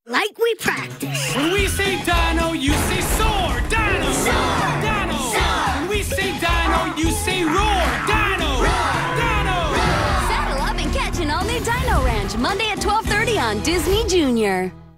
Like we practice. When we say dino, you say soar. Dino. Soar. Dino. Soar. When we say dino, you say roar. Dino. Roar. Dino. Saddle up and catch an all-new Dino Ranch Monday at 12:30 on Disney Junior.